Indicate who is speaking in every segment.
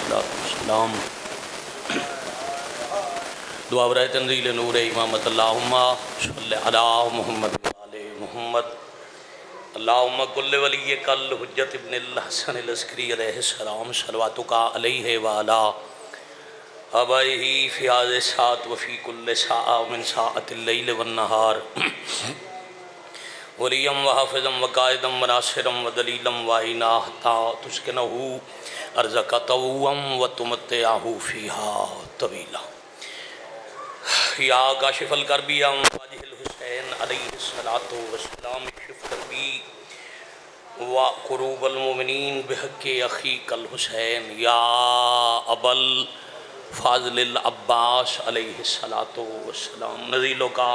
Speaker 1: अलैहिस्सलाम दुआ बराए तंज़ील नूर इमामत अल्लाहुम्मा सल्लि अला मुहम्मद व आले मुहम्मद अल्लाहुम्मा कुल्ल वली कल हुज्जत इब्न हसन अलअस्करी अलैहिस्सलाम सलवातुका अलैहि व अला अबैहि फ़ी हाज़िहि साअत व फ़ी कुल्लि साअ मिन साअतिल लैल वन नहार वलियम व हाफ़िज़म व कायदम व नासिरम व दलीलम व इना हत्ता तुस्किनहु अर्ज़क़ तवव्वम व तुमत्तिअहु फ़ीहा तवीला या काशिफ़ल करबी वाजिहिल हुसैन अलैहिस्सलातु वस्सलाम इक्शिफ़ करबी व कुरूबल मोमिनीन बिहक़्क़ि अख़ीकल हुसैन या अबल फ़ाज़िल अब्बास अलैहिस्सलातु वस्सलाम नज़ीलो का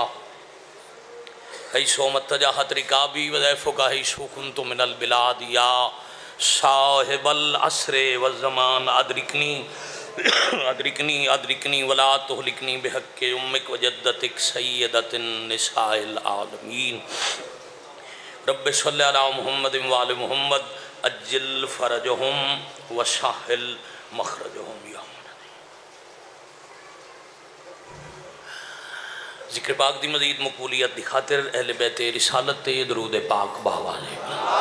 Speaker 1: हैसो मत्तजाहत रिकाबी वज़ैफ़ो का हैसो कुन्तु मिनल बिलाद या साहिबल अस्रे वज़्ज़मान अदरिकनी अदरिकनी अदरिकनी वला तुहलिकनी बिहक़्क़ि उम्मिक व जद्दतिक सय्यदतिन निसाइल आलमीन रब्बि सल्लि अला मुहम्मद व आलि मुहम्मद अज्जिल फ़रजहुम व साहिल मख़रजहुम या ज़िक्र पाक दी मज़ीद मकबूलियत दी खातिर अहले बैत रिसालत ते दरूद पाक बावाज़े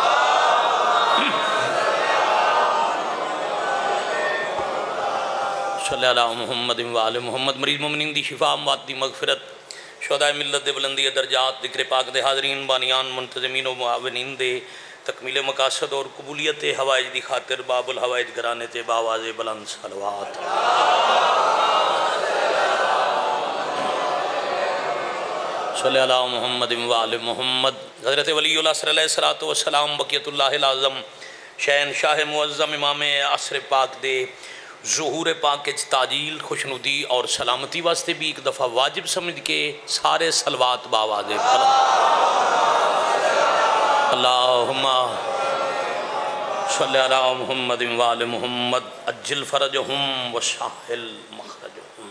Speaker 1: सल्लि अला मुहम्मद व आलि मुहम्मद मरीज़ मोमिनीन दी शिफा अमवात दी मग़फ़िरत शुहदाए मिल्लत दे बुलंदी दर्जात ज़िक्र पाक दे हाज़रीन बानियान मुंतज़मीन व मुआविनीन दे तकमील मकासद और कबूलियत हवाइज दी खातिर बाबुल हवाइज घराने ते बावाज़े बुलंद सलवात सल्लि अला मुहम्मद व आलि मुहम्मद हज़रत वलीउल असर अलैहिस्सलातु वस्सलाम बक़ियतुल्लाहिल आज़म शहनशाह मुअज़्ज़म इमाम असर पाक दे ज़ुहूर पाक के ताजील खुशनुदी और सलामती वास्ते भी एक दफ़ा वाजिब समझ के सारे सलवात बावाज़े अल्लाहुम्मा सल्लि अला मुहम्मद व आलि मुहम्मद अज्जिल फ़रजहुम व साहिल मख़रजहुम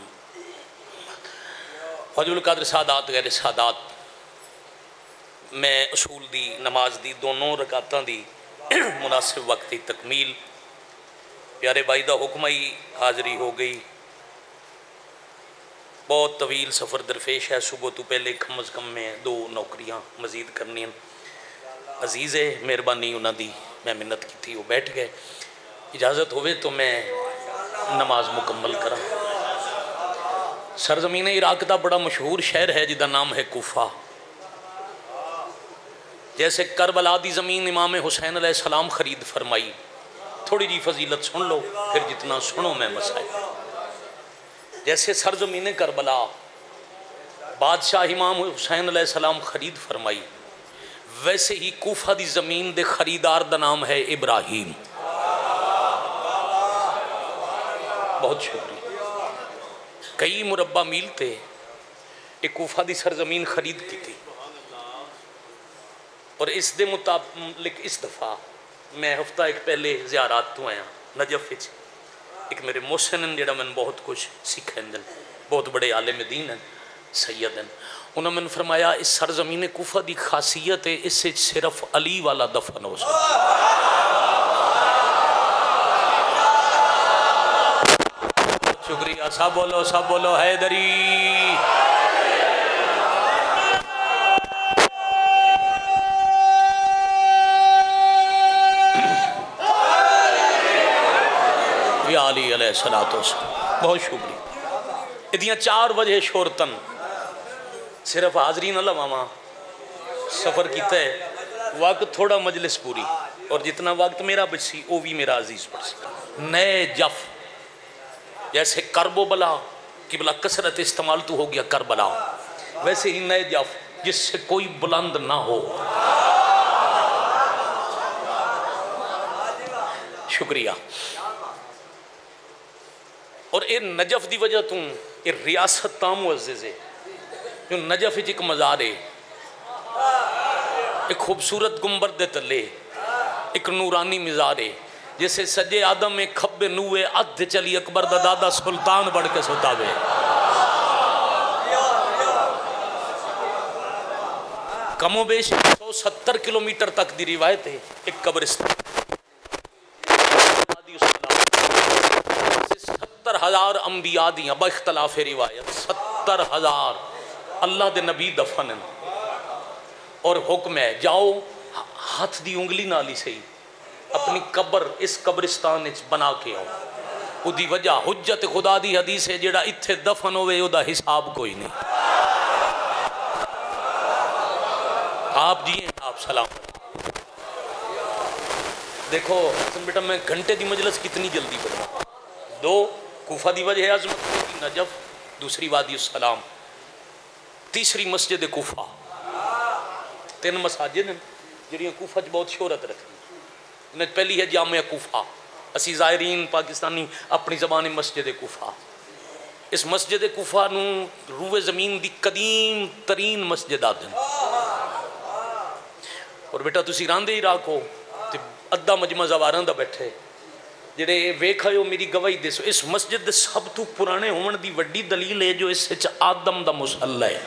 Speaker 1: फज़ुल क़द्र सादात गैर सादात मैं असूल दी नमाज दी दोनों रकातां दी मुनासिब वक्त की तकमील प्यारे भाई का हुक्म ही हाज़री हो गई। बहुत तवील सफ़र दरपेश है। सुबह तो पहले कम अज़ कम मैं 2 नौकरियां मज़ीद करनी अजीज़ है मेहरबानी उन्होंने मैं मिन्नत की वो बैठ गए। इजाज़त होवे तो मैं नमाज मुकम्मल करा। सरजमीन इराक का बड़ा मशहूर शहर है जिसका नाम है कूफा। जैसे करबला दी ज़मीन इमाम हुसैन अलैहिस्सलाम खरीद फरमाई। थोड़ी जी फजीलत सुन लो फिर जितना सुनो मैं मसाइल। जैसे सरजमीन करबला बादशाह इमाम हुसैन अलैहिस्सलाम खरीद फरमाई, वैसे ही कूफा दी ज़मीन दे खरीदार दा नाम है इब्राहिम। बहुत शुक्रिया। कई मुरब्बा मील ते एक कूफा दी सरजमीन खरीद की थी और इस दे मुताबिक इस दफ़ा मैं हफ्ता एक पहले ज़ियारात तो आया नजफ। एक मेरे मोहसिन जोड़ा मैंने बहुत कुछ सीखें, बहुत बड़े आलिम दीन हैं, सैयद हैं। उन्होंने मैंने फरमाया इस सरजमीन कूफा की खासियत है इस सिर्फ अली वाला दफन हो सकता। शुक्रिया। सब बोलो हैदरी। अली अलैहिस्सलातु वस्सलाम। बहुत शुक्रिया। इदियां 4 वजह शोरतन सिर्फ हाजरी न लवावा सफ़र किया है। वक्त थोड़ा मजलिस पूरी और जितना वक्त मेरा बची वो भी मेरा अजीज पढ़ सका। नए जफ जैसे करबो बला कि बला कसरत इस्तेमाल तो हो गया करबला, वैसे ही नए जफ जिससे कोई बुलंद ना हो। शुक्रिया। और ये नजफ की वजह तू ये रियासत ताम मुअज़्ज़िज़ है। जो नजफ एक मज़ार है, एक खूबसूरत गुंबर दे तले एक नूरानी मिज़ार है। जैसे सजे आदम में खब्बे नूए अध चली अकबर दा दादा सुल्तान बढ़ के सुतावे। कमो बेश 170 किलोमीटर तक की रिवायत है। एक कब्रिस्तान 70,000 अंबिया दियां बख्तलाफ रिवायत 70,000 अल्लाह दे नबी दफन हैं। और हुक्म है जाओ हाथ दी उंगली नाल ही सही अपनी कब्र इस कब्रिस्तान बना के आओ। उदी वजह हुज्जत खुदा दी हदीस है जेड़ा इत्थे दफन होवे उदा हिसाब कोई नहीं। आप जी आप सलाम। देखो बेटा मैं घंटे की मजलिस कितनी जल्दी पढ़ा। 2 कूफा दी वजह अजमत की नजफ, दूसरी वादी सलाम, तीसरी मस्जिद कूफा। 3 मसाजिद हैं जिहड़ियां कूफा च बहुत शोहरत रखी। इन्हें पहली है जामिया कूफा, असी ज़ायरीन पाकिस्तानी अपनी ज़बान मस्जिद कूफा। इस मस्जिद कूफा नूं रूए ज़मीन दी कदीम तरीन मस्जिद आखदे हैं। और बेटा तुसीं रांदे इराक हो तो अद्धा मजमा ज़वारां दा बैठे जिहड़े वेख आए हो मेरी गवाही दसो। इस मस्जिद दे सब तो पुराने होने की वड्डी दलील है जो इस आदम दा मुसल्ला है।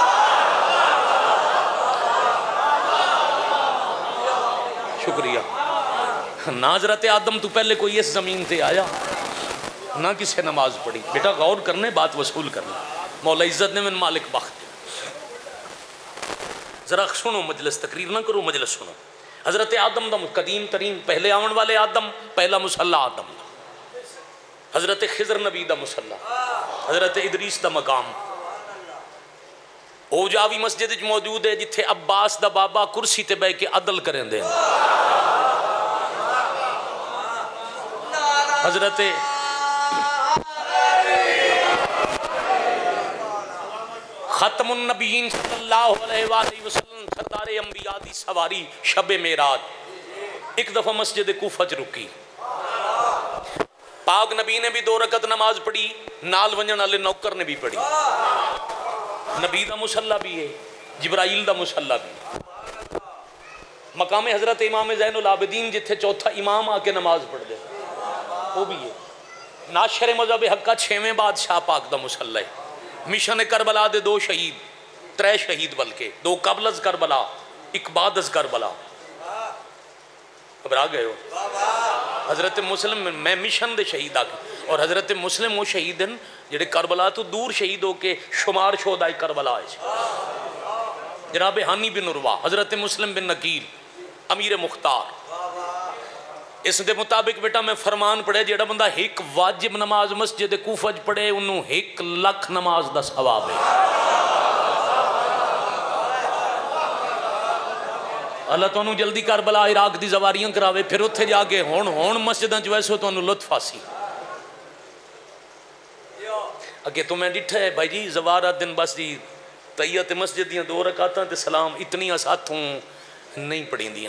Speaker 1: शुक्रिया ना हज़रत आदम तो पहले कोई इस ज़मीन से आया ना किसी नमाज पढ़ी। बेटा गौर करने बात वसूल करना। मौला इज्जत ने मैंने मालिक बख्त जरा सुनो मजलिस तकरीर ना करो मजलिस सुनो। हज़रत आदम दा कदीम तरीन पहले आवन वाले आदम पहला मुसल्ला आदम, हज़रत खिज़र नबी दा मुसल्ला, हज़रत इदरीस दा मकाम ओजावी मस्जिद मौजूद है जिथे अब्बास दा बाबा कुर्सी ते बह के अदल करेंदे। हज़रत खत्मुन नबीयीन सल्लल्लाहु अलैहि वसल्लम सरदार अंबिया दी सवारी शबे मेराज एक दफ़ा मस्जिद कूफा च रुकी। पाक नबी ने भी 2 रकत नमाज पढ़ी, नाल वंजन वाले नौकर ने भी पढ़ी। नबी दा मुसल्ला भी है, जिब्राइल दा मुसल्ला भी। मकाम हज़रत इमाम ज़ैनुल आबिदीन जिथे चौथा इमाम आके नमाज पढ़ दे वो भी है। नाशर मज़हब हक्का 6वें बादशाह पाक दा मुसल्ला है। मिशन करबला दे 2 शहीद 3 शहीद बल्कि 2 कबलज करबला 1 बादज करबला। घबरा गए हो? हज़रत मुस्लिम मैं मिशन दे शहीद आके और हज़रत मुस्लिम वो शहीद हैं जेडे करबला तो दूर शहीद होके शुमार शोदा करबला है। जनाब हानी बिन उरवा, हज़रत मुस्लिम बिन नकील, अमीर मुख्तार। इस दे मुताबिक बेटा मैं फरमान पढ़े जेड़ा बंदा 1 वाजिब नमाज मस्जिद कूफा च पढ़े उन्होंने 1 लाख नमाज का सवाब है। अल्लाह तुहानू जल्दी करबला इराक दी ज़वारियां करावे फिर उत्थे जाके हुण मस्जिदां च वैसे तुहानू लुत्फ आसी। अगे तो मैं डिठा है भाई जी ज़वारा दिन बस जी तैयत मस्जिद दियां 2 रकातां ते सलाम इतनियां साथों नहीं पढ़ी दियां।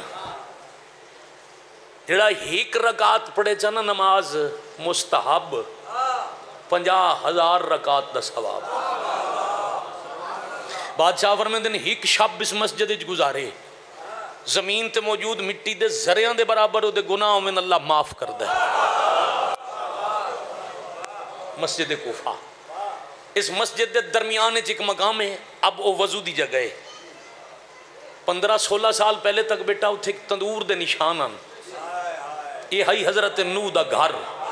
Speaker 1: जेड़ा 1 रकात पढ़े चा ना नमाज मुस्तहब 50,000 रकात का सवाब। बादशाह फरमांदे ने 1 शब इस मस्जिद च गुजारे जमीन ते मौजूद मिट्टी दे ज़रियां दे बराबर उहदे गुनाह में अल्लाह माफ करदा है। मस्जिद कूफा इस मस्जिद के दरमियान एक मकाम है। अब वो वजू की जगह है। 15-16 साल पहले तक बेटा उत्थे तंदूर के निशान हैं। ये है हज़रत नूह का घर।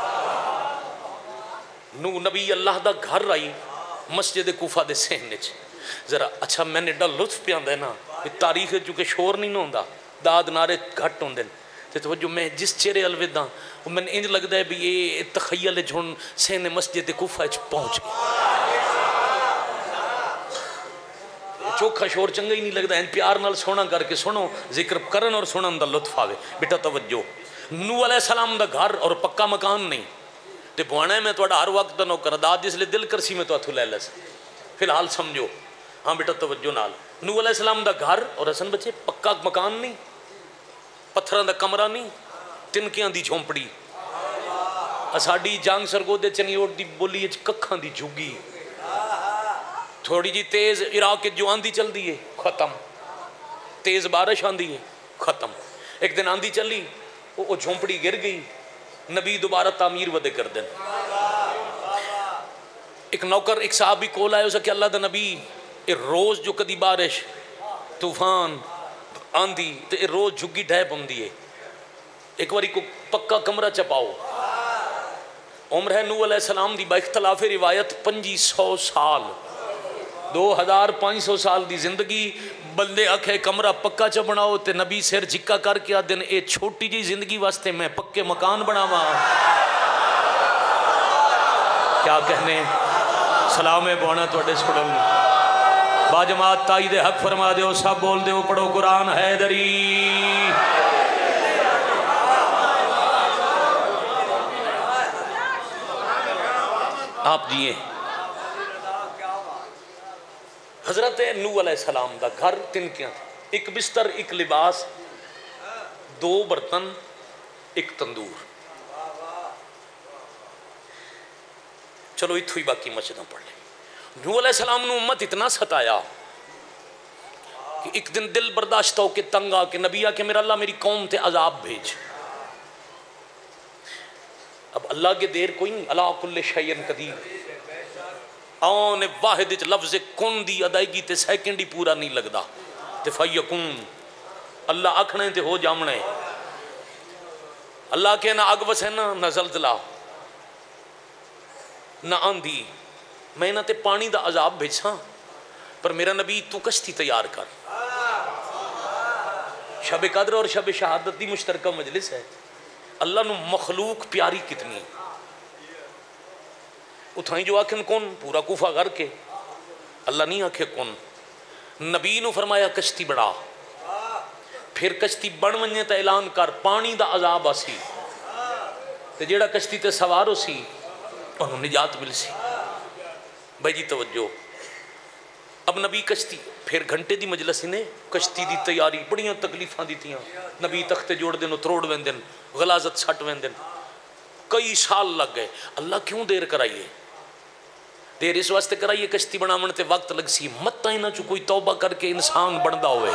Speaker 1: नूह नबी अल्लाह का घर आई मस्जिद कूफा के सहन जरा। अच्छा मैंने एडा लुत्फ पे आंदा है ना तारीख चूँकि शोर नहीं होंदा दाद नारे घट होंगे तो जो मैं जिस चेहरे अल वेदा मैंने इंज लगता है भी ये तखयल हुण सहन मस्जिद कूफा पहुँच गए। चोखा शोर चंगा ही नहीं लगता। इन प्यार नाल सोना करके सुनो जिक्र करन और सुनन का लुत्फ आवे। बेटा तवज्जो नूह अलैहिस्सलाम का घर और पक्का मकान नहीं तो बुआना मैं थोड़ा हर वक्त नौकर दाद जिसले दिल करसी मैं तो हथों लै लस। फिलहाल समझो हाँ बेटा तवज्जो नाल नूह अलैहिस्सलाम का घर और हसन बच्चे पक्का मकान नहीं पत्थरों का कमरा नहीं तिनकियां दी झोंपड़ी। साडी जंग सरगोदे चनियोट की बोली कखां दी झुग्गी थोड़ी जी तेज इराक जो आंधी चलती है खत्म तेज बारिश आंदी है खत्म। एक दिन आंधी चली वो झोंपड़ी गिर गई नबी दोबारा तामीर वदे कर दें। एक नौकर एक साहबी कोल आए उसे अल्लाह दा नबी ये रोज़ जो कदी बारिश तूफान आंधी तो ये रोज़ झुग्गी ढह पौंदी है एक बारी को पक्का कमरा चपाओ। उम्र है नूह अलैहिस्सलाम दी बाइख्तलाफ रिवायत 2500 साल, 2500 साल की जिंदगी। बंदे आखे कमरा पक्का च बनाओ तो नबी सिर झिक्का करके आ दिन ये छोटी जी जिंदगी वास्ते मैं पक्के मकान बनावा। क्या कहने, सलाम है बोना थोड़े सुन बाजमात ताई दे हक फरमा दो, सब बोल दो, पढ़ो कुरान हैदरी। आप जिए हजरत नूह अलैहिस्सलाम का घर तिनकियां, एक बिस्तर, एक लिबास, 2 बर्तन, एक तंदूर। चलो इथों ही बाकी मस्जिद पढ़ ले। नूह अलैहिस्सलाम ने उम्मत इतना सताया कि एक दिन दिल बर्दाश्त हो के तंग आके नबी आके मेरा अल्लाह मेरी कौम ते अजाब भेज। अब अल्लाह के देर कोई नहीं, अला कुल्ले शैइन कदीर। आने वाहिद च लफ्ज़ कुन दी अदायगी ते सेकंड ही पूरा नहीं लगता ते फयकुन अल्लाह आखने ते हो जामने। अल्लाह के ना अग वसे ना जलजला ना आंधी, मैं ना ते पानी दा अजाब भेजा, पर मेरा नबी तू कश्ती तैयार कर। शब कदर और शब शहादत की मुश्तरका मजलिस है। अल्लाह नू मखलूक प्यारी कितनी, उठाई जो आखन कौन पूरा कूफा करके, अल्लाह नहीं आखे कौन। नबी नू फरमाया कश्ती बड़ा, फिर कश्ती बन वने तो ऐलान कर पानी दा अजाब आसी ते जेड़ा कश्ती ते सवार हो सी उन्होंने निजात मिल सी। भाई जी तवज्जो, अब नबी कश्ती, फिर घंटे की मजलिस ने कश्ती की तैयारी, बड़िया तकलीफा दित्तियां। नबी तख्ते जोड़ देन, त्रोड़ वेंदे, गलाजत सट वेंदे, कई साल लग गए। अल्लाह क्यों देर कराइए? देर इस वास्ते कराइए कश्ती बनावन ते वक्त लग सी, मत इन्हां चों कोई तौबा करके इंसान बनता होवे।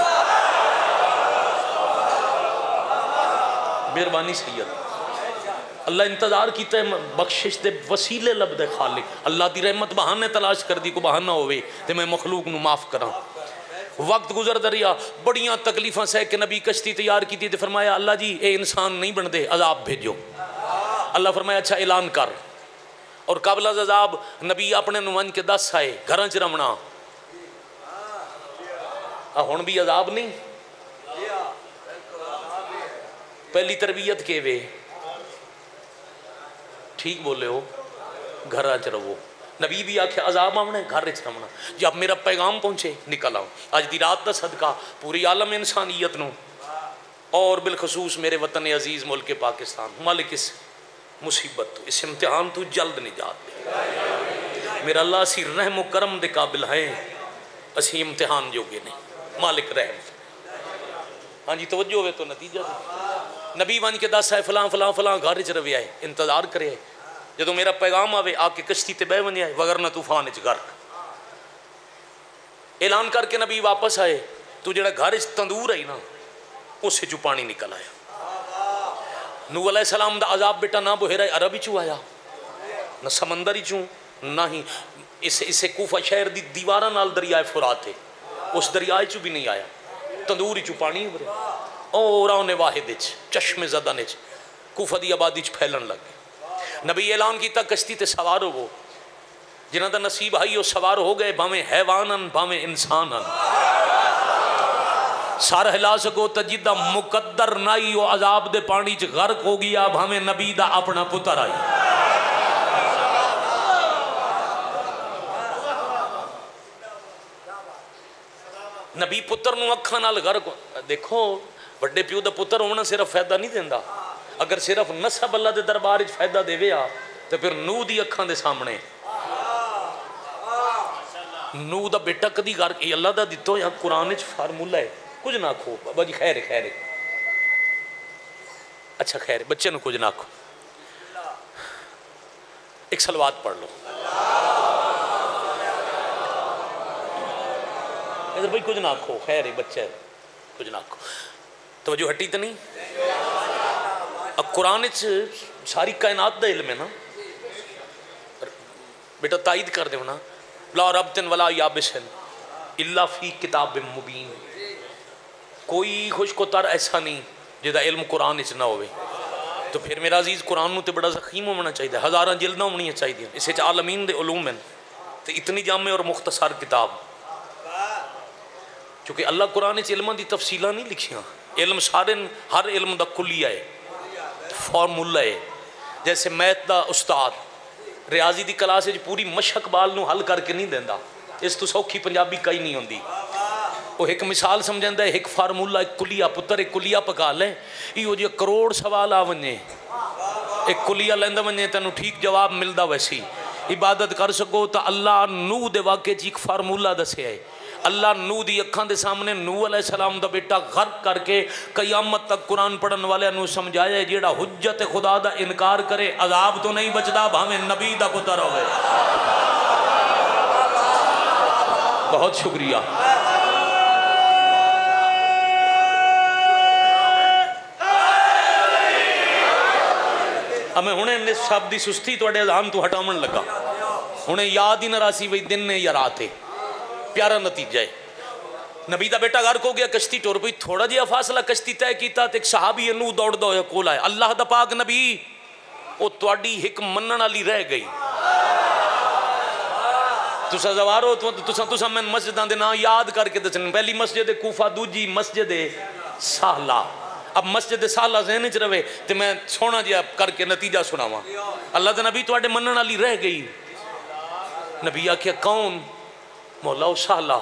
Speaker 1: मेहरबानी सैयद, अल्लाह इंतजार किया बख्शिश दे वसीले लभदे खालिक। अल्लाह की रहमत बहाने तलाश कर दी, को बहाना होवे ते मैं मखलूक नू माफ करा। वक्त गुजरदा रहा, बड़िया तकलीफा सह के नबी कश्ती तैयार की ते फरमाया अल्लाह जी ये इंसान नहीं बनते, अजाब भेजो। अल्लाह फरमाया अच्छा ऐलान कर। और काबल अजाब नबी अपने नुमान के 10 आए घर च रमना। हुण भी अजाब नहीं, पहली तरबियत के वे ठीक बोले हो, घर च रवो। नबी भी आख्या अजाब आने घर च रमना। जब मेरा पैगाम पहुंचे निकल आओ। अज की रात का सदका पूरी आलम इंसानियत नू और बिलखसूस मेरे वतन अजीज़ मुल्क पाकिस्तान, मालिक इस मुसीबत तो इस इम्तिहान तू जल्द निजात दे। मेरा अल्लाह असी रहम करम दे काबिल हैं, असी इम्तिहान जोगे नहीं, मालिक रहम। हाँ जी तवज्जो हो तो नतीजा दे। नबी वन के 10 है फलां फलां फलां घर च रवे आए, इंतजार करे जो मेरा पैगाम आवे आके कश्ती ते बह वने, वगर ना तूफान च गर्क। ऐलान करके नबी वापस आए, तू जो घर च तंदूर आई ना उस चू पानी निकल आया। नूह अलैहिस्सलाम दा अजाब बेटा ना बुहेरा अरब चू आया, ना समंदर चू, ना ही इसे कूफा शहर की दीवार नाल दरिया फुरात है, उस दरिया चू भी नहीं आया। तंदूर चू पानी उभरे और उन्हें वाहिद चश्मे जदन कूफा की आबादी फैलन लग गए। नबी ऐलान किया कश्ती ते सवार हो, जिन्हों का नसीब आई वो सवार हो गए, भावें हैवान भावें इंसान। सर हिला सको तो जिदा मुकद्दर नाई वो अजाब दे पानी च गर्क हो गया, भावें नबी दा अपना पुत्र आई। नबी पुत्र नूं अखां नाल गर्क। देखो वड्डे प्यो दा पुत्र होना सिर्फ फायदा नहीं देंदा, अगर सिर्फ नसब अल्लाह के दरबार च फायदा देवे आ तो फिर नूह दी अखां दे सामने नूह दा बेटा कदी कर अल्लाह दा दित्तो या कुरान च फार्मूला है, कुछ ना आखो बाबा जी खैर खैर अच्छा खैर बच्चे नूं कुछ ना आखो, एक सलवात पढ़ लो इधर भाई, कुछ ना आखो खैर है बच्चे कुछ ना आखो। तो जो हटी तो नहीं, अब कुरान सारी कायनात का इल्म है ना बेटा, तायद कर दो ना ला रब्तिन वला याबिसन इल्ला फी किताब मुबीन। कोई खुशकोतर ऐसा नहीं जिदा इल्म कुरान ना होवे। तो फिर मेरा अजीज़ कुरान नूं ते बड़ा ज़ख़ीम होना चाहिए, हज़ारां जिल्दां होनियां चाहिए। इस आलमीन दे उलूम हैं, तो इतनी जामे और मुख्तसर किताब, क्योंकि अल्लाह कुरान च इल्मां दी तफसीलां नहीं लिखियां। इल्म सारे हर इल्म दा कुलिया है, फॉर्मूला है। जैसे मैथ दा उस्ताद रियाजी दी क्लास पूरी मशक बाल नूं हल करके नहीं देंदा, इस तो सौखी पंजाबी कई नहीं होंदी। वो एक मिसाल समझाता है, एक फार्मूला, एक कुलिया, पुत्र एक कुलिया पका ले, इहो जे करोड़ सवाल आ वने, एक कुलिया लेंदा वने तेनू ठीक जवाब मिलता। वैसी इबादत कर सको तो अल्लाह नूह दे वाक़े च एक फार्मूला दसिया है। अल्लाह नूह दी अखां दे सामने नूह अलैहिस्सलाम दा बेटा गर्क करके क़यामत तक कुरान पढ़न वाले नूं समझाया, जेड़ा हुज्जत खुदा दा इनकार करे अजाब तो नहीं बचदा, भावें नबी दा पुत्र होवे। बहुत शुक्रिया। मैं हुणे इस शब्द की सुस्ती तुहाडे अज़ान तो हटावन लगा, हुणे याद ही ना रासी बई दिन ने या रात है। प्यारा नतीजा है, नबी का बेटा गर्क हो गया, कश्ती टुर पई, थोड़ा जिहा फासला कश्ती तय किया तो एक सहाबी नूह दौड़दा होया कोल आया, अल्लाह दा पाक नबी वो तुहाडी हिक मनण वाली रह गई, तुसा जवारो तुसा मैं मस्जिदां दे नाम याद करके दसने, पहली मस्जिद कूफा, दूजी मस्जिद साहला। अब मस्जिद साला ज़हन च रहे तो मैं सोना जिहा करके नतीजा सुनावा। अल्लाह दे नबी तुहाडे मनण वाली रह गई। नबी आख्या कौन? मौला ओ साला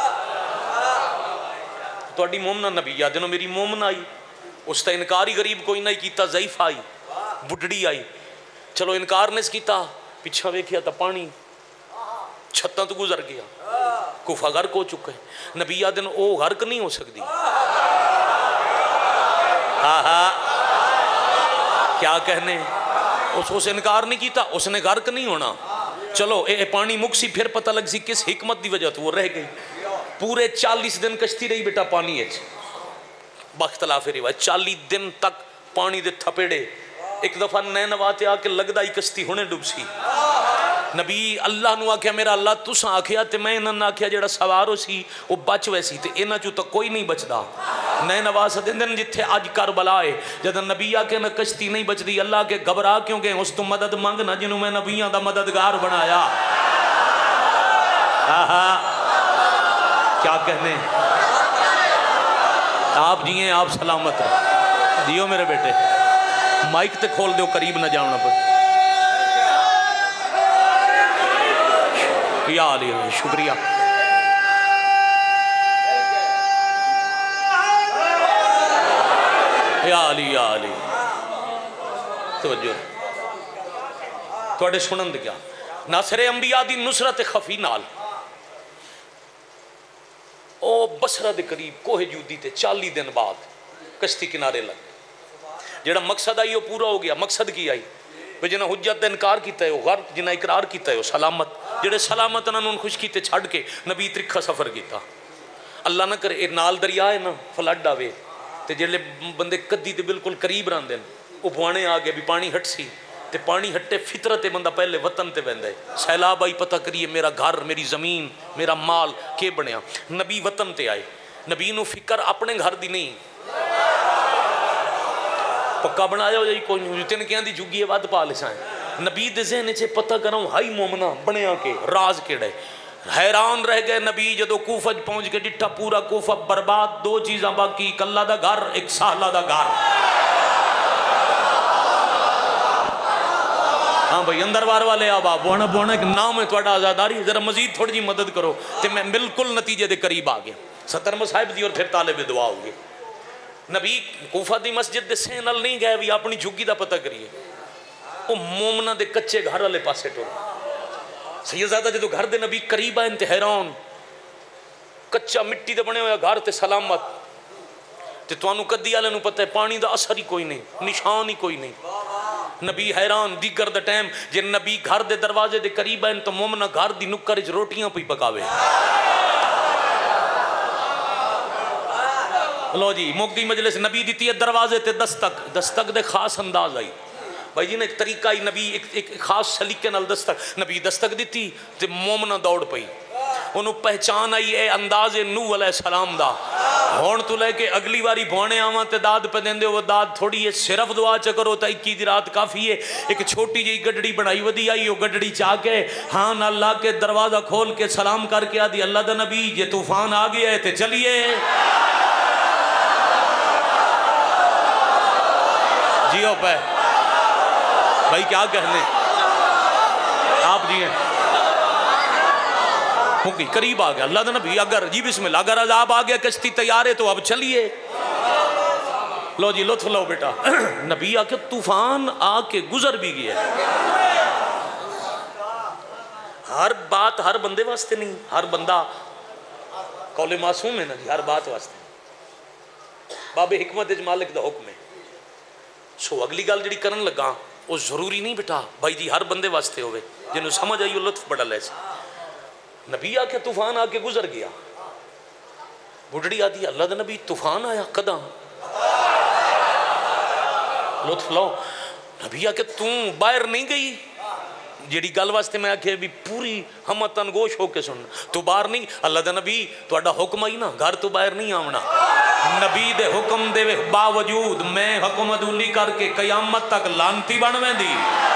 Speaker 1: तुहाडी मोमना नबी आ। जदों मेरी मोमना आई उसका इनकार ही गरीब कोई नहीं किया, ज़ईफ आई, बुढ़ड़ी आई, चलो इनकार नहीं किया, पिछा वेखिया तो पानी छत्तां तो गुजर गया, कूफा गर्क हो चुका है। नबी आ दिन वो गर्क नहीं हो सकती। हाँ हाँ क्या कहने, उस इनकार नहीं किया, उसने गर्क नहीं होना। चलो ये पानी मुक्सी, फिर पता लग सी किस हिकमत की वजह तो वो रह गई। पूरे 40 दिन कश्ती रही बेटा पानी बख्तलाफ रिवायत, 40 दिन तक पानी दे थपेड़े। एक दफा नैनवा ते आके लगदा ही कश्ती हुणे डुबसी। नबी अल्लाह नूं आख्या, मेरा अल्लाह तुसां आख्या ते मैं इन्हां आख्या जेड़ा सवार हो सी वो बच वैसी, ते इन्हां चों तो कोई नहीं बचदा। नए नवाज दिन जिथे अज करबला है, जब नबी आके न कश्ती नहीं बचती, अल्लाह के घबरा क्यों गए, उस तो मदद मंग ना जिन्हों मैं नबियां दा मददगार बनाया। क्या कहने, आप जिए आप सलामत जियो मेरे बेटे। माइक ते खोल दो, करीब ना जाना पर। या अली, शुक्रिया। या अली, या अली, तवज्जो थोड़े सुनन दिया। नासरे अंबिया दी नुसरत खफी नाल ओ बसरा दे करीब कोहे जूदी ते 40 दिन बाद कश्ती किनारे लग गई। जेड़ा मकसद आई वो पूरा हो गया। मकसद की आई भी जिन्हें हुज्जत का इनकार किया है वो गर्क, जिन्हें इकरार किया है वो सलामत। जेड़े सलामत उन्होंने खुश किए छड़ के नबी त्रिखा सफ़र किया। अल्लाह ना करे नाल दरिया है ना फ्लड आवे तो जेड़े बंदे कद्दी ते बिल्कुल करीब रहिंदे वो बुआने आ गए भी पानी हट सी, ते पानी हटे फितरत बंदा पहले वतन ते वहिंदा है। सैलाब आई, पता करिए मेरा घर, मेरी ज़मीन, मेरा माल के बनया। नबी वतन ते आए। नबी नूं फिकर अपने घर दी नहीं, पक्का बनाया हो जाए कोई नहीं, तीन क्या दी जुगी वध पा लिसा है। नबी दे ज़हन च पता करो हाई मोमना बनया के राज केड़ा है। हैरान रह गए नबी जदों कूफा पहुंच के डिठा पूरा कूफा बर्बाद। 2 चीज़ां बाकी, एक अल्लाह दा घर, एक साहला दा घर। हाँ भाई अंदर बार वाले आबा बोना बोना एक नाम है थोड़ा आज़ादारी, जरा मजीद थोड़ी जी मदद करो तो मैं बिल्कुल नतीजे के करीब आ गया। 70 मसाहिब दी और फिर तालिब दुआ हो गए। नबी कूफा दी मस्जिद दे सेन नाल नहीं गए भी अपनी झुग्गी का पता करिए, वो मोमना दे कच्चे घर वाले पासे टुर। सैयदजादा जो घर दे नबी करीब आए ते हैरान, कच्चा मिट्टी दे बने हुए घर ते सलामत, ते तुहानू कद्दी वाले नू पता है पानी का असर ही कोई नहीं, निशान ही कोई नहीं। नबी हैरान। दीगर द टाइम जे नबी घर दे दरवाजे दे करीब आए तो मोमना घर दी नुक्कर च रोटियां पई पकावे। लो जी मुक्ति मजलिस नबी दी है दरवाजे ते दस्तक। दस्तक दे खास अंदाज आई भाई जी ने एक तरीका ही नबी एक खास सलीके नाल दस्तक। नबी दस्तक दी ते मोमना दौड़ पई, उन्होंने पहचान आई है अंदाज नूह अलैहिस्सलाम दा। हुण तू लैके अगली बारी भौने आवां ते दाद पे देंदे हो, दाद थोड़ी है, सिर्फ दुआ च करो तो 21 दी रात काफ़ी है। एक छोटी जी गड्डी बनाई वधी आई, वो गड्डी चा के हाँ नाल ला के दरवाज़ा खोल के सलाम करके आदि अल्लाह दा नबी जे तूफान आ गया है तो चलिए। जियो पे भाई क्या कहने आप जी हैं होगी करीब आ गया अल्लाह दा नबी, अगर जी बिस्मिल्लाह, अगर अजाब आ गया कश्ती तैयार है तो अब चलिए। लो जी लुत्फ लो बेटा। नबी आके तूफान आके गुजर भी गया। हर बात हर बंदे वास्ते नहीं, हर बंदा कौले मासूम है ना जी, हर बात वास्ते बाबे हिकमत मालिक दा हुक्म है। सो अगली गल जी करन लगा वो जरूरी नहीं बेटा भाई जी हर बंदे वास्ते होवे, जिन्होंने समझ आई वो लुत्फ बड़ा ले। नबी आके तूफान आके गुजर गया। बुढ़ड़ी आदि अल्लाह दा नबी तूफान आया कदा, लुत्फ लो। नबी आके तू बाहर नहीं गई, जी गल वास्ते मैं आखे भी पूरी हम तनगोश होके सुन, तू बाहर नहीं, अल्लाह दा नबी तुहाडा हुक्म आई ना घर तो बाहर नहीं आवना। नबी दे हुक्म दे बावजूद मैं हुक्म अदूली करके कयामत तक लानती बन वेंदी।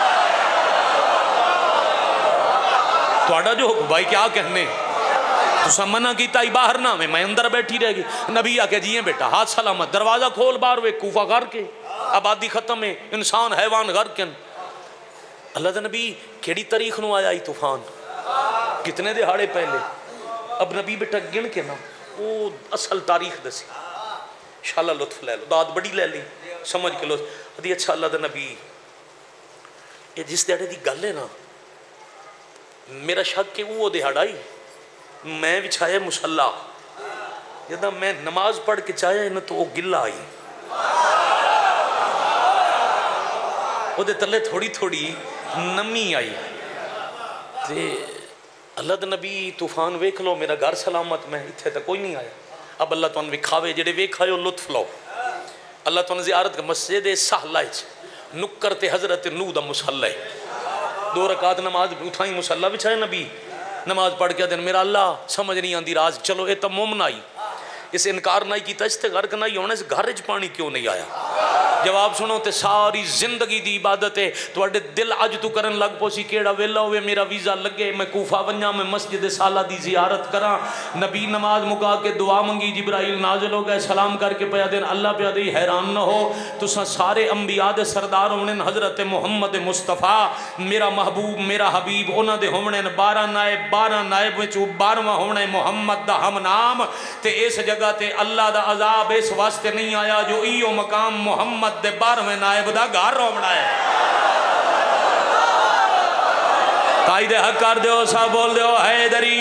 Speaker 1: तुहाडा जो हुक्म भाई क्या कहने, तुसा मना कीता ही बाहर ना आवे, मैं अंदर बैठी रह गई। नबी आके जिए बेटा हाथ सलामत, दरवाजा खोल बाहर वे कूफा करके आबादी खत्म है, इंसान हैवान घर के। अल्लाह दा नबी केड़ी तारीख नू आया तूफान, कितने दिहाड़े पहले। अब नबी बेटा गिन के ना वो असल तारीख दसी। शाला लुत्फ ले लो, दाद बड़ी ले ली समझ के लो अदी। अच्छा अल्लाह दा नबी ये जिस दिहाड़े की गल है ना, मेरा शक कि वो दिहाड़ा ही मैं बिछाया मुसल्ला, जदा मैं नमाज पढ़ के चाहे ना तो वो गिला आई, वो तले थोड़ी थोड़ी नमी आई। ते अल्लाह दा नबी तूफान वेख लो, मेरा घर सलामत, मैं इत्थे तक कोई नहीं आया। अब अल्लाह तुहानू विखावे जेडे वेखाए लुत्फ लो। अल्लाह तुहानू ज़ियारत मस्जिद सहला नुक्कर ते हज़रत नूह दा मुसल्ला, 2 रकात नमाज उठाई मुसल्ला बिछाए, नबी नमाज पढ़ के दिन मेरा अल्लाह समझ नहीं आती राज, चलो ये तो मुमन आई, इस इनकार नहीं किया, इस गर्क नहीं होना, इस घर च पानी क्यों नहीं आया। जवाब सुनो तो सारी जिंदगी की इबादत है तुहाडे दिल अज तू करन लग पोसी केड़ा वेला होवे मेरा वीज़ा लगे, मैं कूफा वंजा, मैं मस्जिद साला दी जियारत करा। नबी नमाज मुका के दुआ मंगी, जिब्राइल नाज़िल हो गए, सलाम करके पया दिन अल्लाह पया दे। हैरान न हो तुसा सारे अंबिया दे सरदार होने, हज़रत मुहम्मद मुस्तफ़ा मेरा महबूब मेरा हबीब उन्हां दे होने 12 नायब, 12 नायब विच 12वां होना मुहम्मद दा हम नाम। ते इस जगह ते अल्लाह दा अजाब इस वास्ते नहीं आया जो इो मकाम मुहम्मद दे 12वें नायब दा घर रोमना है। कायदे हक कर दो, सब बोल दो हैदरी।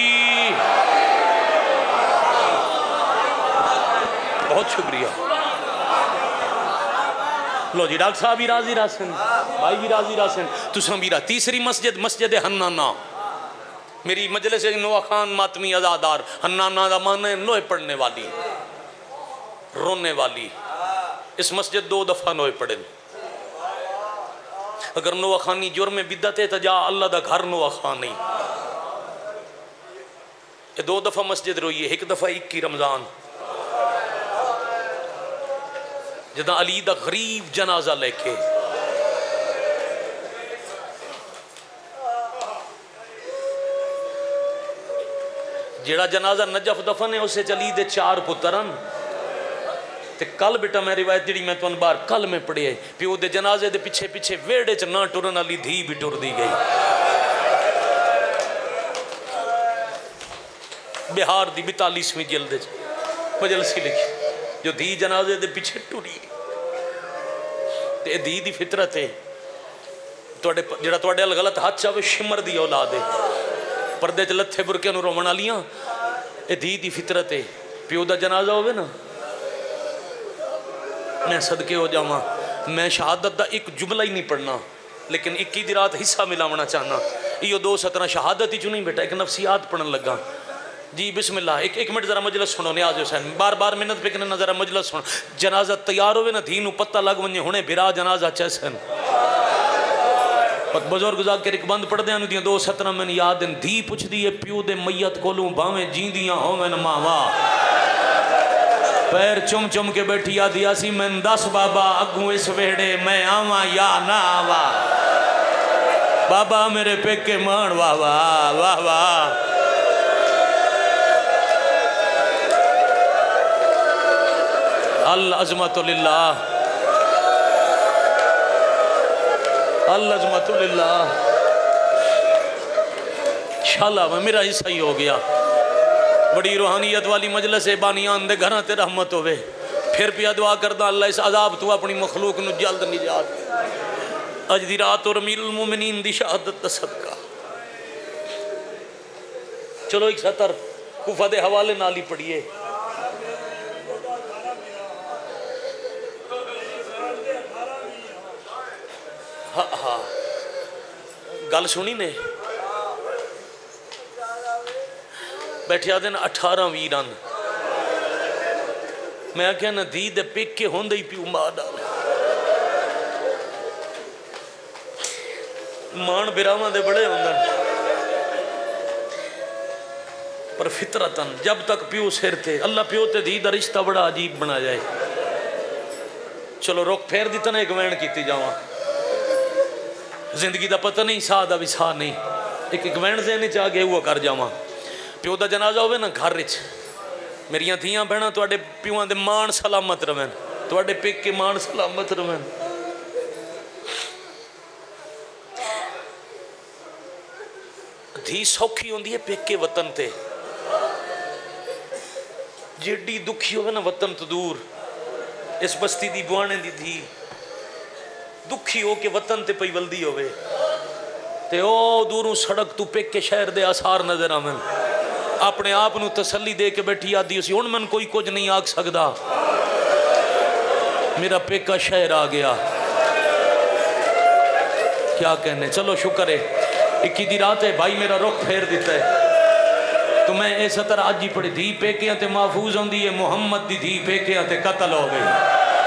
Speaker 1: बहुत शुक्रिया। लो जी डॉक्टर साहब भी राजी रासन, भाई भी राजी रासन, तुसा भी। तीसरी मस्जिद मस्जिद हन्नाना, मेरी मजलिस नोआ खान मातमी आज़ादार। हन्नाना का मन है नोए पढ़ने वाली, रोने वाली। इस मस्जिद 2 दफ़ा नोए पढ़े। अगर नोआ खानी जुर्म में बिदत है तो जा अल्लाह का घर नोआ खान नहीं। ये 2 दफ़ा मस्जिद रोई है, 1 दफ़ा 21 रमज़ान जदा अली दा गरीब जनाजा लेके जेड़ा जनाजा नजफ दफन है उसे चली दे 4 पुत्रन। ते कल बेटा मैं रिवायत जी मैं तुम बाहर कल में पढ़ी है, प्यो दे जनाजे दे पिछे पिछे वेड़े च ना टुरन वाली धी भी टुर दी गई। बिहार की 42वीं जिल्द मजलसी लिखी जो धी जनाजे दे पिछे टुरी। ते धी दी फितरत है जेड़ा तुहाडे अल गलत हाथ चाहे शिमर दी औलाद है, पर्दे च लत्थे बुरके रोवन वालियां, ये धी दी फितरत है। प्यो का जनाजा होवे ना, मैं सदके हो जावा, मैं शहादत का एक जुमला ही नहीं पढ़ना, लेकिन 21 दी रात हिस्सा मिलावना चाहना। यो 2 सतना शहादत ही चू नहीं बेटा, एक नफसियात पढ़न लगा जी। बिस्मिल्लाह एक मिनट जरा मजलिस सुनो, न्याज हुसैन बार बार मिन्नत पे करना, जरा मजलिस सुन। जनाजा तैयार होवे ना, धी नू पता लग वने हुणे बिरा जनाजा चैसन। बुजुर्ग जाकर एक बंद पढ़दे दी 2 सतना मैंने याद धी पुछदी है प्यो दे मैयत कोलों भावें जींदियां होवन मावा, पैर चुम चुम के बैठी आदि आसी मैन दस बाबा अगू इस वेड़े मैं आवा या ना आवा। बाबा मेरे पेके मान वाह वाह वाह वाह। अल अज़मतुलिल्लाह अल अज़मतुलिल्लाह। शाला में मेरा हिस्सा ही हो गया। बड़ी रूहानियत वाली मजलिस है बानियान दे घर ते रहमत होवे। फिर पिया दुआ करदा अल्लाह इस अजाब तू अपनी मखलूक नू जल्द निजात अज दी रात और अमीरुल मोमिनीन दी शहादत दा सदका। चलो एक सतर कुफा दे हवाले नाल ही पढ़िए। हाँ हाँ गल सुनी ने बैठिया दिन 18-20 रन मैं आख्या ना धी दे पेके होंदे ही प्यू मार डाल। मान बिरावां दे बड़े होंदे पर फितरतन जब तक प्यू सिर थे अल्लाह प्यो ते धी दा रिश्ता बड़ा अजीब बना जाए। चलो रुख फेर दी तना एक वैन की जावा। जिंदगी का पता नहीं साह का भी साह नहीं एक वैन देने च आ गए वो कर जावा। प्यो का जनाजा हो ना घर मेरिया धियां भैन थोड़े प्यों के मान सलामत रवन थोड़े पेके मान सलामत रवन। धी सौखी होंदी है पेके वतन ते जेडी दुखी हो ना वतन तो दूर। इस बस्ती दी बुआने दी धी दुखी हो के वतन ते पई वल्दी होवे ते ओ दूरों सड़क तू पेके शहर दे आसार नजर आवन। अपने आप नू तसल्ली दे के बैठी आदि उसी हुण मन कोई कुछ नहीं आख सकदा मेरा पेका शहर आ गया। क्या कहने चलो शुक्र है 21 दी रात है भाई मेरा रुख फेर दिता है। तो मैं इस तरह अज ही पढ़ी धी पेकियां ते महफूज होंदी है मुहम्मद दी धी पेकियां ते कत्ल हो गई।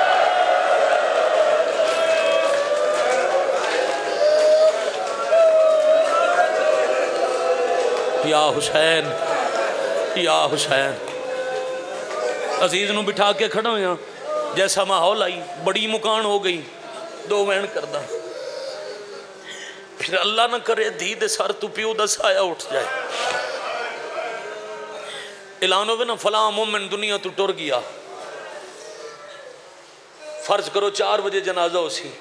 Speaker 1: या हुसैन या हुसैन। अजीज नू बिठा के खड़ा होया जैसा माहौल आई बड़ी मुकान हो गई 2 वैन करदा। फिर अल्लाह न करे धी दे सर तू प्यो दा साया उठ जाए। ऐलान होवे ना फलां मोमिन दुनिया तू टुर गया। फर्ज करो 4 बजे जनाजा हो सी।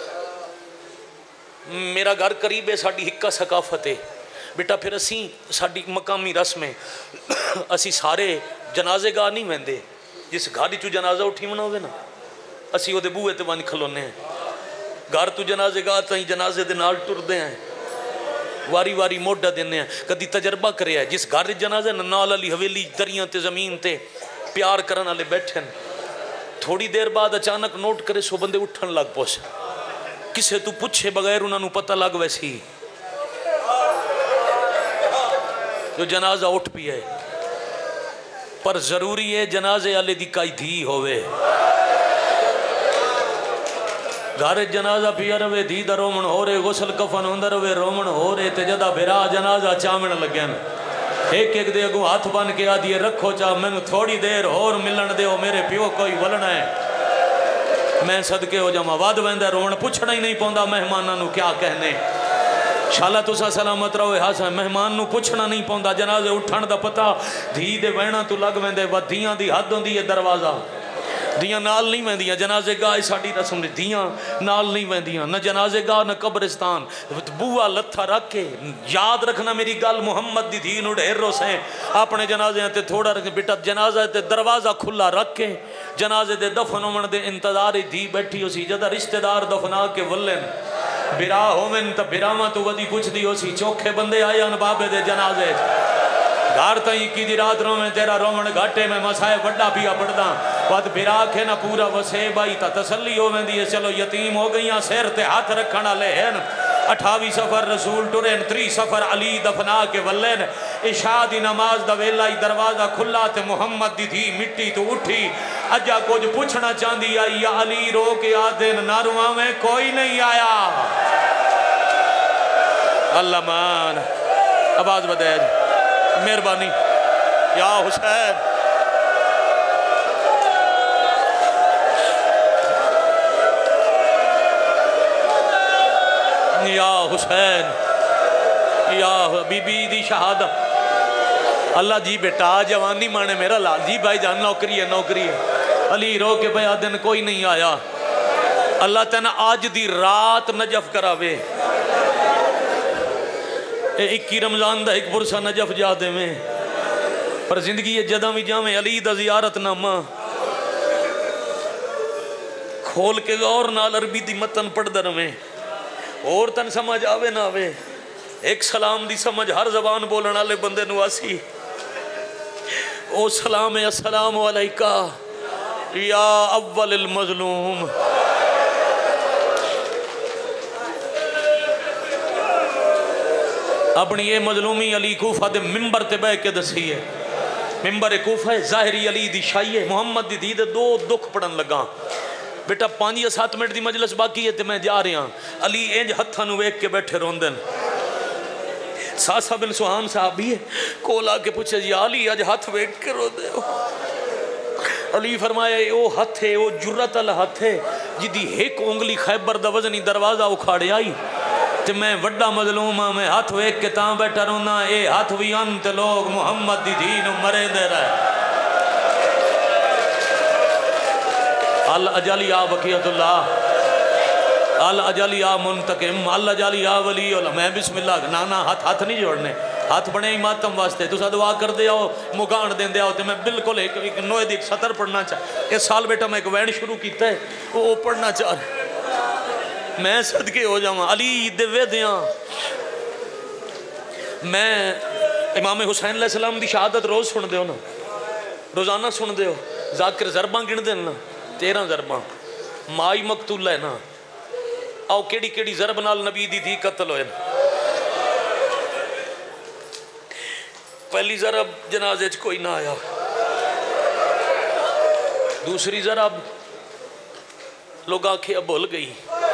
Speaker 1: मेरा घर करीब है साड़ी हिक्का सकाफत है बेटा। फिर असी साड़ी मकामी रस्म है असी सारे जनाजे गाह नहीं वहदे। जिस घर चू जनाजा उठी मना हो ना असी वो बूहे ते बन खलोने हैं। घर तू जनाजे गाह ताई जनाजे दे नाल टुरदे हैं वारी वारी मोढा देने हैं। कदी तजर्बा करे जिस घर जनाजे नाल वाली हवेली दरिया ते जमीन ते प्यार करन वाले बैठे थोड़ी देर बाद अचानक नोट करे 100 बंदे उठन लग पोस किसे तू पूछे बगैर उन्होंने पता लग वैसी जो जनाजा उठ भी है। पर जरूरी है जनाजे वाले दी काई धी होवे। घर जनाजा पिया रवे धी दा रोमन हो रहे गुसल कफन होंदा रवे रोमन हो रहे ते जदा बिरा जनाजा चावण लगन एक एक दे अगू हाथ बन के आदिए रखो चा मैनू थोड़ी देर होर मिलन दो मेरे प्यो कोई वलना है। मैं सदके हो जावा वध वैंदा रोन पुछना ही नहीं पौंदा मेहमानों नू क्या कहने। शाला तुसा सलामत रहो हासा मेहमान नू पुछना नहीं पौंदा। जनाजे उठण दा पता धी दे वहणा तू लग वैंदे धियां दी हद होंदी है दरवाजा दियां नाल नहीं वहदियां। जनाजे गाह साड़ी रस्म दियां नाल नहीं वहदियां न जनाजे गाह न कब्रिस्तान। बूआ लत्था रख के याद रखना मेरी गल मुहम्मद दी धी नू ढेर रोसे अपने जनाजे ते थोड़ा रख बेटा जनाजा ते दरवाजा खुला रख के जनाजे दे दफन होवन दे इंतजार ही धी बैठी हो सी। जदा रिश्तेदार दफना के वल्लन बिरा होवन तो बिरावां तू वदी पुछदी हो सी चोखे बंदे आए अन बाबे दे जनाजे घर तई की दी रात रोवे तेरा रोमन घाटे में मसाए वड्डा पिया पड़दा वद बिरा के ना पूरा वसे बाई ता तसल्ली हो वेंदी है। चलो यतीम हो गईयां सिर ते हाथ रखण वाले हैं। 28 सफर रसूल टुरे 30 सफर अली दफना के वल्लेन इशा दी नमाज दा वेला ही दरवाजा खुला ते मुहम्मद दी धी मिट्टी तो उठी अजा कुछ पूछना चाहती आई या अली रो के आदिन ना रुआवे कोई नहीं आया। अल्लाह मान आवाज बदल मेहरबानी या हुसैन या हुसैन या बीबी दी शहादत। अल्लाह जी बेटा जवानी माने मेरा लाल जी भाई जान नौकरी है नौकरी है। अली रो के भया दिन कोई नहीं आया। अल्लाह तेन आज दी रात नजफ करावे। 21 रमजान का एक पुरसा नजफ जा देवे। पर जिंदगी जदा भी जावे अली दा ज़ियारतनामा खोल के गौर नाल अरबी दी मतन पढ़दा रवे। और तन समझ आवे ना आवे एक सलाम दी समझ हर जबान बोलने वाले बंदे नू आसी। ओ सलाम है अस्सलाम वालेका या अव्वल मजलूम। अपनी ये मजलूमी अली कूफा दे मिंबर ते बह के दसी है। मिंबर कूफा है ज़ाहिरी अली दी शाही है। मुहम्मद दी दी दे 2 दुख पढ़न लगा। बेटा 5 या 7 मिनट की मजलिस बाकी है तो मैं जा रहा। अली इंज हत्थां नूं वेख के बैठे रोंदन। सासा बिन सुहान साहब भी कोल आके पूछे जी अली अज हाथ वेख के रो दे हो। अली फरमाया वो हथ है वो जुर्रत वाला हथ है जिदी एक उंगली खैबर दा वजनी दरवाजा उखाड़े आई ते मैं वड्डा मजलूम हाँ। मैं हाथ वेख के तां बैठा रोना ये हाथ भी अंत लोग मुहम्मद दी धी नूं मरे दे रहे। अल अजल या बकियतुल्लाह अल अजल या मुंतकिम अल अजल या वली। मैं बिस्मिल्लाह ना ना हाथ नहीं जोड़ने। हाथ बने ही मातम वास्ते तुसा दुआ कर दे आओ मुकान देंदे आओ। तो मैं बिल्कुल एक नोए दी सतर पढ़ना चाह। इस साल बेटा मैं एक वैन शुरू किया है वो पढ़ना चाह। मैं सदके हो जावा अली दे वेदियां। मैं इमाम हुसैन अलैहिस्सलाम दी शहादत रोज़ सुन दे हो ना रोज़ाना सुन दे हो। जाकिर ज़रबा गिन दे ना 13 ज़रबा माई मकतूला है ना। आओ केड़ी केड़ी ज़रब नाल नबी दी थी कत्ल होए। पहली ज़रब जनाजे च कोई ना आया। दूसरी ज़रब लोग आखिया भुल गई।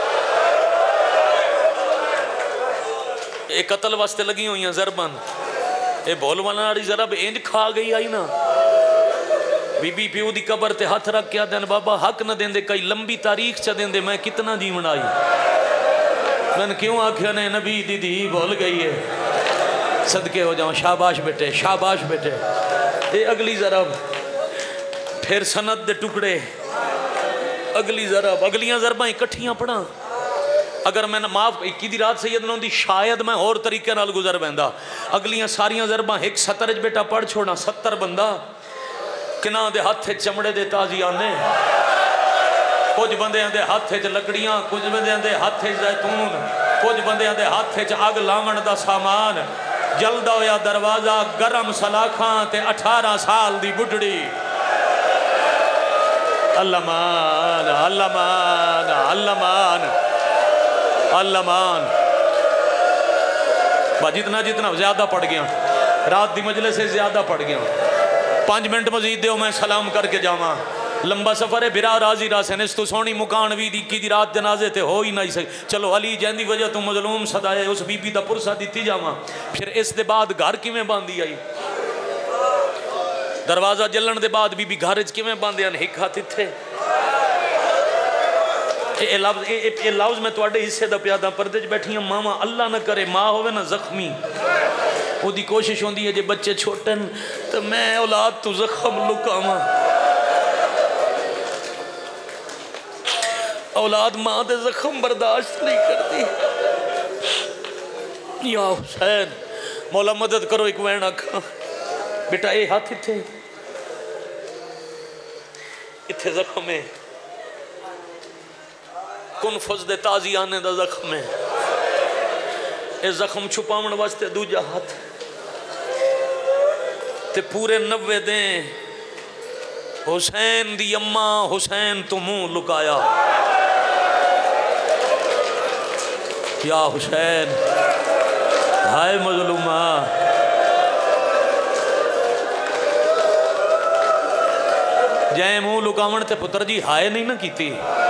Speaker 1: ये कत्ल वास्ते लगी हुई ज़रबन ये भुल वाली ज़रब इंज खा गई आई ना। बीबी प्यो की कबर ते हथ रख के आदन बाबा हक न देंदे कई लंबी तारीख च देंदे मैं कितना जीवन आई। मैंने क्यों आख्या ने नबी दीदी भूल गई है। सदके हो जाओ शाबाश बेटे शाबाश बेटे। ये अगली ज़रब फिर सनद दे टुकड़े अगली ज़रब अगलियां ज़रबां इकट्ठियां पढ़ा। अगर मैं माफ 21 दी रात सैयद नौंदी शायद मैं और तरीके नाल गुजर पैंदा। अगलियां सारियां ज़रबां एक सतर च बेटा पढ़ छोड़ना। 70 बंदा किना दे हाथ चमड़े दे ताजियाने कुछ बंदियां दे हाथ च लकड़ियां कुछ बंदियां दे हाथ च जैतून कुछ बंदियां दे हाथ च अग लावण दा सामान जलदा होया दरवाजा गरम सलाखां ते 18 साल दी बुढ़ड़ी। अल्लामान अल्लामान अल्लामान अल्लामान। जितना जितना ज्यादा पड़ गया रात दी मजलिस से ज्यादा पड़ गया। 5 मिनट मजीद दो मैं सलाम करके जावा। लंबा सफर है बिरा राजी रासन इस तो सोनी मुकान भी दी की रात जनाजे ते हो ही नहीं सके। चलो अली जैंदी वजह तो मजलूम सदाए उस बीबी का पुरसा दी जावा। फिर इस दे बाद घर किवें बांधी आई। दरवाजा जलन दे बाद बीबी घर च किवें बांधिया एक हाथ इत्थे। ये लफ्ज मैं तुहाडे हिस्से दा प्यादा परदे च बैठियां मावा अल्लाह न करे माँ होवे ना जख्मी ओदी कोशिश होंदी है जे बच्चे छोटे तो मैं औलाद तू जख्म लुकावा। औलाद माँ दे जख्म बर्दाश्त नहीं करती। या हुसैन मौला मदद करो एक वैन आखा बेटा ये हाथ इत्थे इत्थे जख्म है कुन फज दे ताजी आने दा जख्म है। ये जख्म छुपावन वास्ते दूजा हाथ ते पूरे 90 दे हुसैन दी अम्मा हुसैन तू मुंह लुकाया। या हुसैन हाय मजलूमा जै मुंह लुकावन ते पुत्र जी हाय नहीं ना की।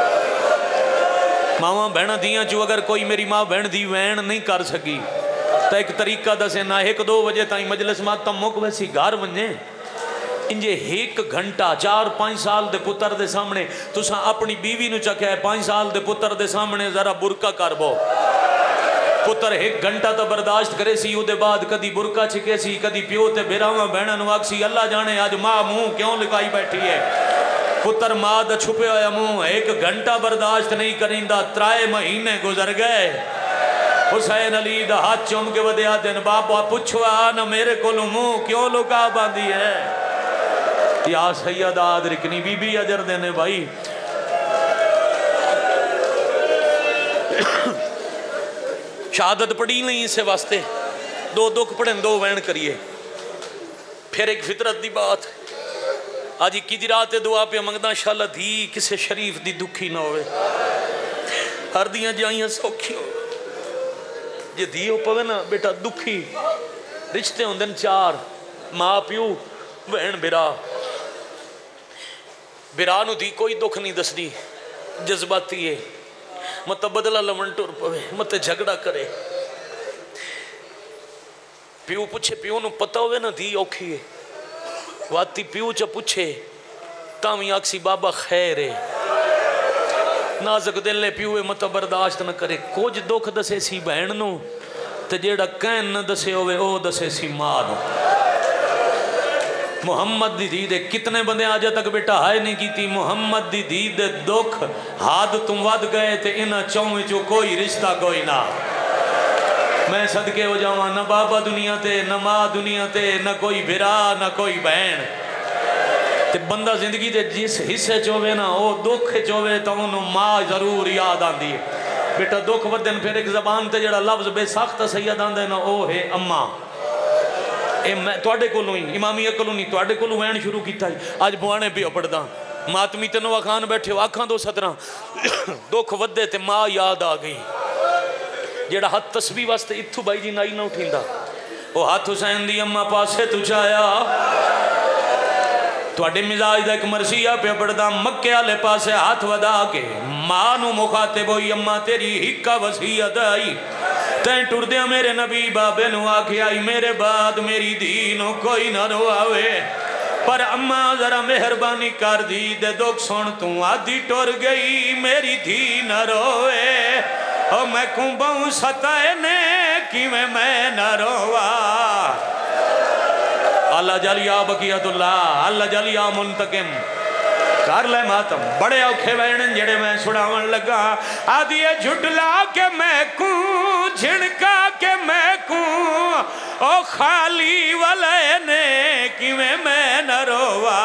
Speaker 1: मावा बहन दियाँ चो अगर कोई मेरी माँ बहन दी वैन नहीं कर सकी तो एक तरीका दसे ना 1-2 बजे ताई मजलिस मातम मुक वैसी घर वने इंजे 1 घंटा 4-5 साल दे पुत्र दे सामने तुसा अपनी बीवी नू चख्या 5 साल दे पुत्र दे सामने जरा बुरका कर बो पुत्र एक घंटा तो बर्दाश्त करे सी, उहदे बाद कदी बुरका छिके सी, कदी प्यो ते बिरावां भैणां नूं आखसी अल्लाह जाने अज मां मुंह क्यों लुकाई बैठी है। पुत्र मां दा छुपे होया मुंह एक घंटा बर्दाश्त नहीं करिंदा। 3 महीने गुजर गए। हुसैन अली दा हाथ चुम के वधिया दिन बाबा पुछवा न मेरे को मुंह क्यों लुका बांधी है। या सैयद आदरिकनी बीबी अजर देने भाई शहादत पढ़ी नहीं इसे वास्ते 2 दुख पढ़े 2 वैन करिए। फिर एक फितरत की बात अज की रात दुआ पे मंगदा शाला धी किसी शरीफ की दुखी ना हो। हर दियां जाइयां सौखी हो जे धी हो पवे ना बेटा दुखी। रिश्ते होंदे 4 माँ प्यो भैन बिरा। बिरा नूं धी कोई दुख नहीं दसदी, जज्बाती है, मत बदला लवन टुर पवे, मत झगड़ा करे। प्यो पूछे प्यो नूं पता होवे ना धी औखी है, वाती प्यो च पूछे तावी आखसी बाबा खैर है। नाजुक दिल ने प्यो मत बर्दाश्त न करे। कुछ दुख दसे सी भैन नूं ते जेड़ा कहन न दसे होवे ओ दसे सी मां नूं। मुहम्मद दी धी दे कितने बंदे अज तक बेटा हाय नहीं की। मुहम्मद दी धी दे दुख हाद तुम वध गए ते इन्हां चौं चो कोई रिश्ता कोई ना। मैं सदके हो जावा न बाबा दुनिया ते न मां दुनिया ते न कोई बिरा न कोई बहन। ते बंदा जिंदगी दे जिस हिस्से च होवे ना वो दुख च होवे तो उन्होंने मां जरूर याद आती है। बेटा दुख वधन फिर एक जबान ते जड़ा लफ्ज बेसख्त सैयद आंदे ना वो है अम्मा। ए मैं तुहाडे कोलों ही इमामी कोलों नहीं तुहाडे कोलों वैन शुरू किया। अज बुआने पियो पढ़दा मातमी तेनों आखान बैठे हो आखा दो सदरा दुख वधे ते मां याद आ गई। जेड़ा हाथ तस्बीह वास्ते इत्थू बाई जी नाई ना उठींदा वो हाथ हुसैन दी अम्मा पासे तुझाया। तुहाडे मिजाज दा एक मरसिया पे पढ़दा मक्के वाले पासे हाथ वधा के मां नूं मुखातिब होई अम्मा तेरी हिक्का वसीयत आई। तैं टुरदिया मेरे नबी बाबे नूं आखिया मेरे बाद मेरी धी नूं कोई ना रोआवे पर अम्मा जरा मेहरबानी कर दी दे दुख सुन तू आधी टुर गई मेरी धी न रोए। ओ मैं कुंबऊ सताए ने किवें मैं न रोवा। अल्लाह जलिया बकियतुल्लाह अल्लाह जलिया मुंतकिम कर ले मातम। बड़े औखे वैन जेड़े मैं सुनावन लगा आदि झुटला के मैं कू झिणका के मैं कू ओ खाली वाले ने किवें मैं न रोवा।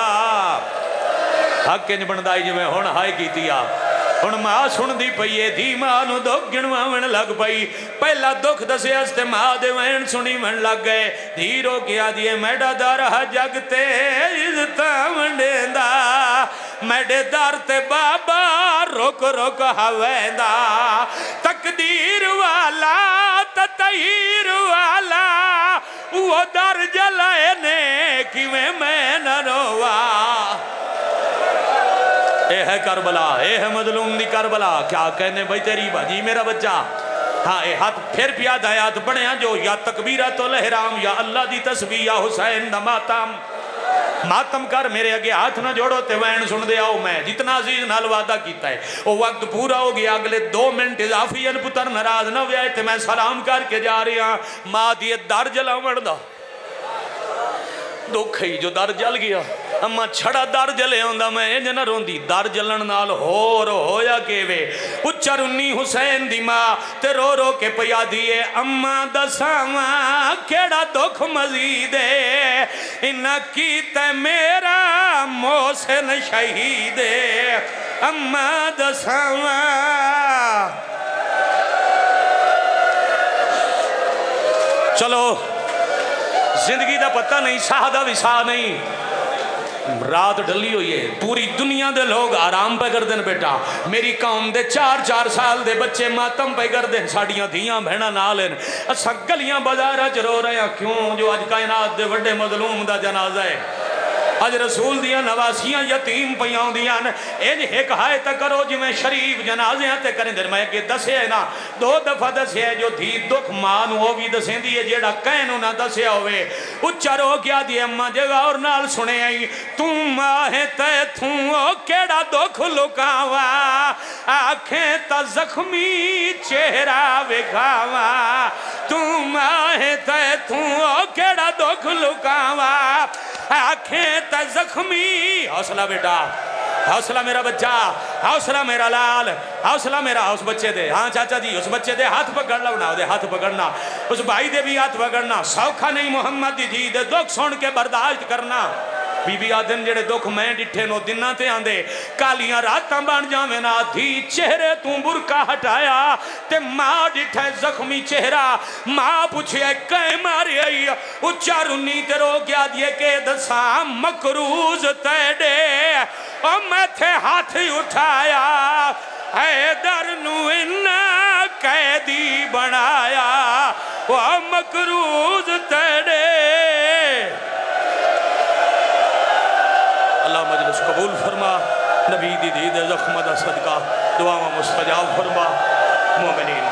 Speaker 1: हक इंज बनदा जिवें हुण हाय कीती आ। हुण मां सुनदी पई है धी मां नूं दुख गिणवावन लग पई। पहला दुख दसे ते मां दे वैन सुणीवन लग गए। धी रो के आदि मैडा दर जग ते इज्जत वंडेंदा मैडे दर ते बाबा रुक रुक हवेंदा। तकदीर वाला तहीर वाला वो दर जलाए ने किवें मैं न रोवा। ए है करबला ए है मजलूम दी करबला। क्या कहने भाई तेरी बाजी मेरा बच्चा। हाँ ए हाथ फिर पिया दयात बनिया जो या तकबीरतुल इहराम या अल्लाह दी तस्बीह या हुसैन दा मातम। मातम कर मेरे अगे हाथ ना जोड़ो ते वैन सुन दे आओ। मैं जितना अजीज नाल वादा कीता है वो वक्त पूरा हो गया। अगले 2 मिनट इजाफियन पुत्र नाराज ना होया ते मैं सलाम करके जा रहा। मां दी दर जलावण दा दुख ही जो दर जल गया। अम्मा छड़ा दर जले आंदा मैं इंज ना रोंदी। दर जलन नाल होर होया केवे उच्चा रुन्नी हुसैन दी मां ते रो रो के पिया दिए अम्मा दसावा केड़ा दुख मजीद इन्ना कीते मेरा मोहसिन शहीद अम्मा दसावा। चलो जिंदगी का पता नहीं साह का भी साह नहीं। रात ढली हुई है पूरी दुनिया के लोग आराम पे करते हैं। बेटा मेरी कौम के 4-4 साल के बच्चे मातम पे करते हैं। साड़ियाँ धियाँ भैणा नाल असा गलियां बाजार च रो रहे हैं क्यों जो अज कायनात के वड्डे मजलूम का जनाजा है। अज रसूल दियां नवासियां यतीम पईयां होंदियां इंज हिक हाय तक करो जिवें शरीफ जनाजियां ते करेंदे। मैं अगे दसिया ना 2 दफा दसिया जो धी दुख मां नूं वो भी दसेंदी है जेड़ा कहनू ना दसिया होवे उच्चा रो गया दी अम्मा जगह और नाल सुने आई तू माहे ते तू केड़ा दुख लुकावा आखें त जख्मी चेहरा विखावा तू माहे ते तू केड़ा दुख लुकावा आखें त जख्मी। हौसला बेटा, हौसला मेरा बच्चा, हौसला मेरा लाल, हौसला मेरा उस बच्चे दे। हाँ चाचा जी उस बच्चे दे हाथ पकड़ लो ना, हाथ पकड़ना, उस भाई दे भी हाथ पकड़ना। सौखा नहीं मोहम्मद दी धी दे दुख सुन के बर्दाश्त करना। बीबी आदन जेड़े दुख मैं डिठे नो दिना ते आंदे कालियां रातां बन जावे ना धी चेहरे तू बुरका हटाया ते मां डिठे जख्मी चेहरा। मां पूछे कै मारे आई उच्चा रुनी ते रो गया दिए के दसा मकरूज तेडे ओ मैं थे हाथ उठाया हैदर नू इन्ना कैदी बनाया ओ मकरूज तेडे। अल्लाह मजलिस कबूल फरमा, नबी दी दीद जख्म दा सदका दुआवा मुस्तजाब फरमा। मोमिनीन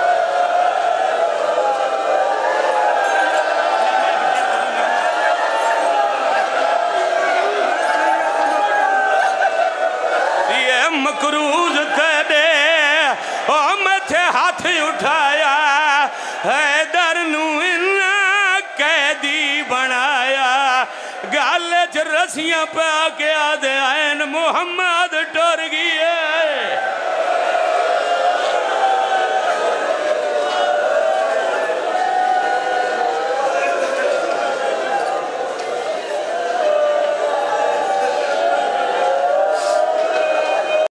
Speaker 1: ये मकरूज तेरे ओ मथे हाथ उठाया हैदर नू इन्ना कैदी बनाया। गल च रस्सियां पा के आदे आयन मुहम्मद टुर गई है।